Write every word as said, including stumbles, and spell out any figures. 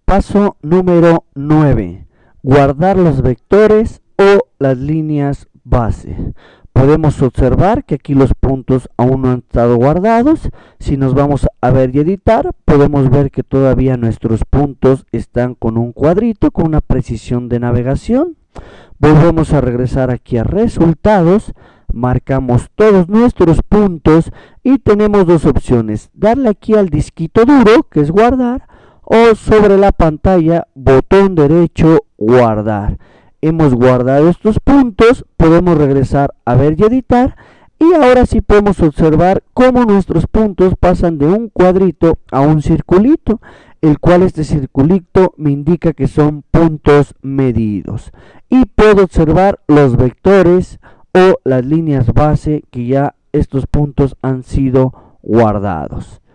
Paso número nueve. Guardar los vectores o las líneas base. Podemos observar que aquí los puntos aún no han estado guardados. Si nos vamos a ver y editar, podemos ver que todavía nuestros puntos están con un cuadrito, con una precisión de navegación. Volvemos a regresar aquí a resultados, marcamos todos nuestros puntos y tenemos dos opciones: darle aquí al disquito duro, que es guardar, o sobre la pantalla, botón derecho, guardar. Hemos guardado estos puntos, podemos regresar a ver y editar, y ahora sí podemos observar cómo nuestros puntos pasan de un cuadrito a un circulito, el cual este circulito me indica que son puntos medidos. Y puedo observar los vectores o las líneas base que ya estos puntos han sido guardados.